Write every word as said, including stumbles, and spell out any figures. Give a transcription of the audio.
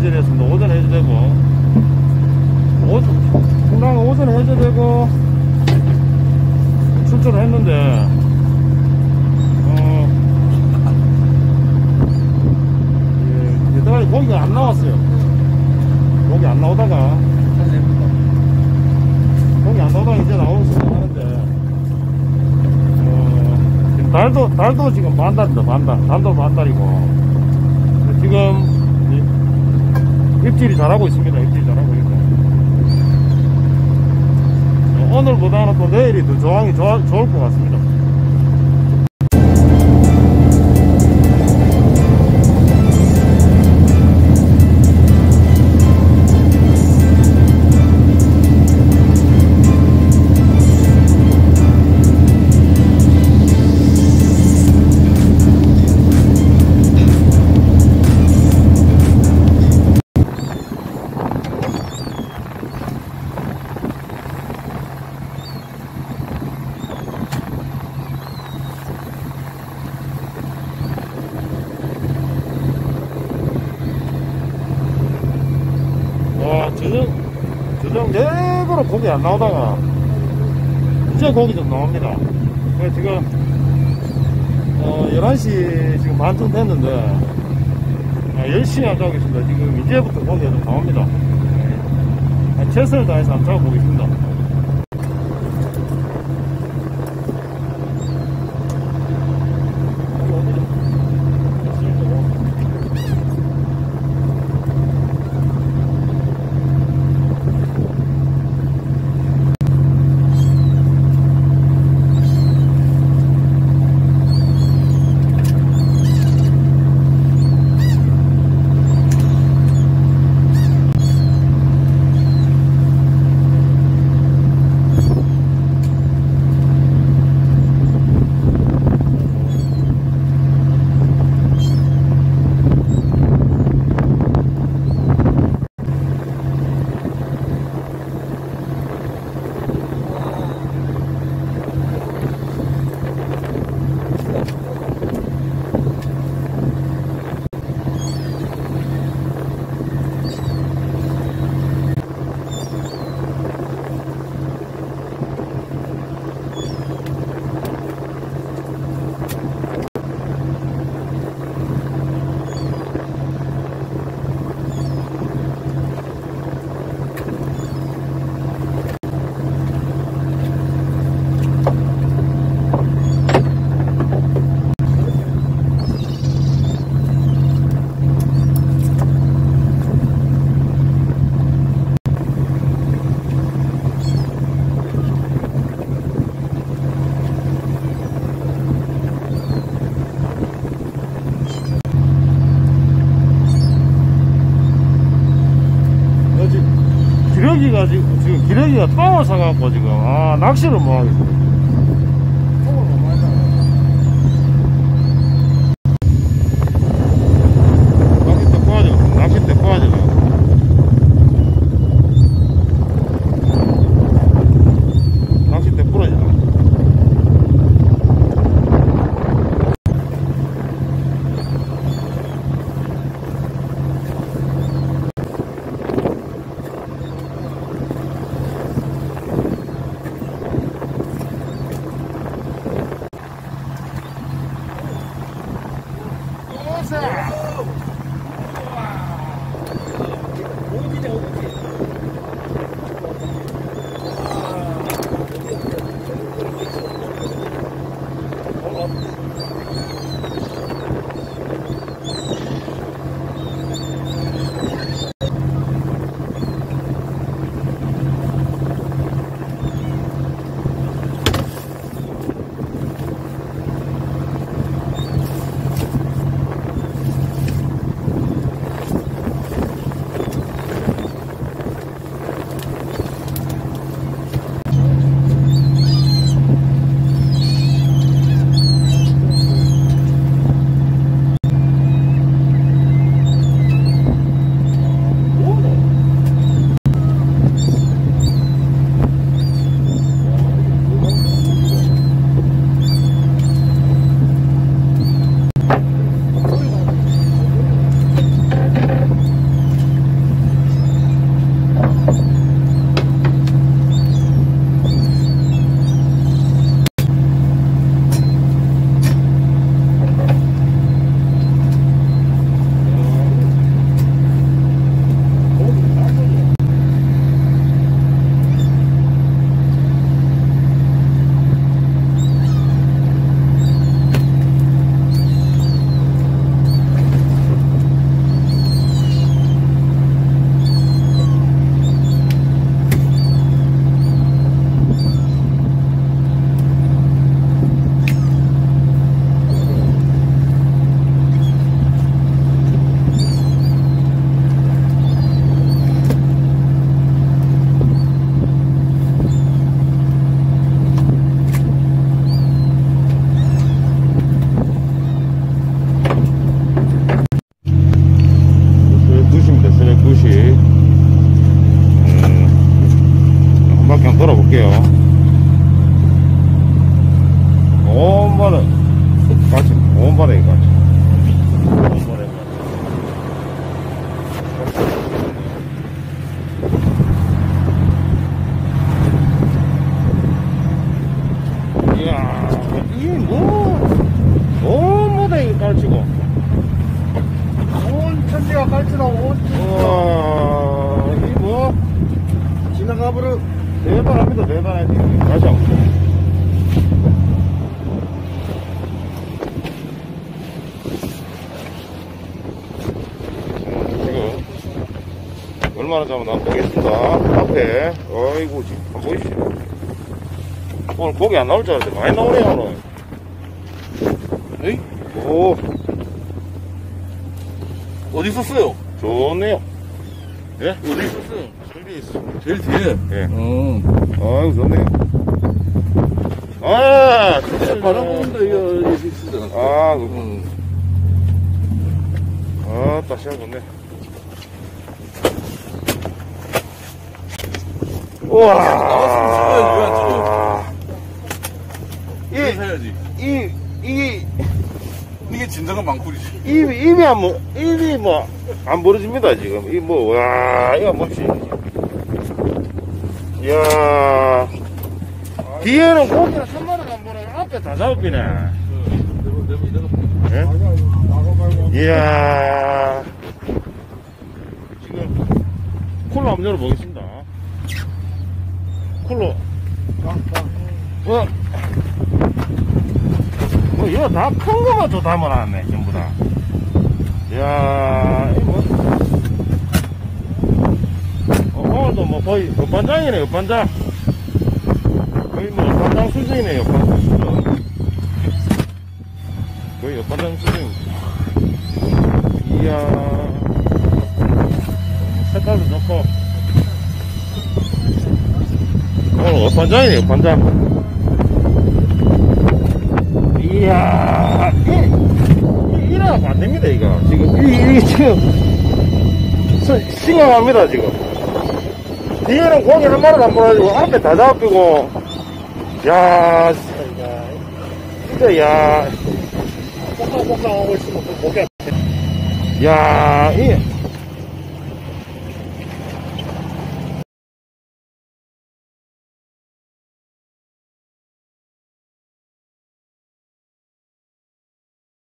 해제를 했습니다. 오전 해제되고, 오전, 풍랑은 오전 해제되고, 출조를 했는데, 어, 예, 여태까지 고기가 안 나왔어요. 고기 안 나오다가, 고기 안 나오다가 이제 나오기 시작하는데, 어, 지금 달도, 달도 지금 반달입니다. 반달. 달도 반달이고, 지금, 입질이 잘하고 있습니다. 입질이 잘하고 있고. 오늘보다는 또 내일이 더 조항이 좋아, 좋을 것 같습니다. 저녁, 저녁 내고로 고기 안 나오다가 이제 고기 좀 나옵니다. 그래서 지금 어, 열한 시 지금 반쯤 됐는데 아, 열심히 안 잡겠습니다. 지금 이제부터 고기가 좀 나옵니다. 아, 최선을 다해서 한번 잡아보겠습니다. 기러기가 지금, 지금 기러기가 똥을 사갖고 지금, 아, 낚시를 못 하겠어요. 낚싯대 꼬아져, 낚싯대 꼬아져. 낚싯대 부러져. 볼게요. 오만원 같이, 오만원에 같이. 오만원에 같이. 이야, 이게 뭐, 오만원에 깔치고. 온 천지가 깔치나 온 우와, 이 뭐, 지나가버려. 대단합니다, 대단해, 지금. 다시 한 번. 지금, 얼마나 잡으면 한번 보겠습니다. 앞에, 어이구, 지금, 한번 보이시죠? 오늘 고기 안 나올 줄 알았는데, 많이 나오네요, 오늘. 에이? 오, 어디 있었어요? 좋네요. 예? 어디 있었어요? 저기 있어. 제일 뒤에. 예. 어. 아이고, 좋네요. 아, 진짜. 바라보는데 이거 여기 있었잖아. 아, 그, 응. 아, 다시 해보네. 우와. 이 이, 해야지. 이, 이, 이게 진정한 망쿨이지. 입이, 입이 안, 뭐, 입이 뭐, 안 벌어집니다, 지금. 이 뭐, 와, 이거 뭐지. 이야. 뒤에는 고기는 한 마리도 안 보네. 앞에 다 잡히네. 예? 이야. 지금, 콜로 한번 열어보겠습니다. 콜로. 어. 뭐, 이거 다 큰 거만 또 담아놨네, 전부 다. 이야, 이거 뭐. 어, 오늘도 뭐 거의 옆반장이네, 옆반장. 거의 뭐 옆반장 수준이네, 옆반장 수준. 거의 옆반장 수준. 이야. 색깔도 좋고. 오늘 옆반장이네, 옆반장. 이야, 이, 이, 이러면 안 됩니다, 이거. 지금, 이, 이, 지금, 시- 심각합니다, 지금. 뒤에는 고기 한 마리도 안 몰아주고, 앞에 다 잡히고, 야, 진짜, 진짜, 야. pokapoka 하고 있으면 그 고기, 야, 이,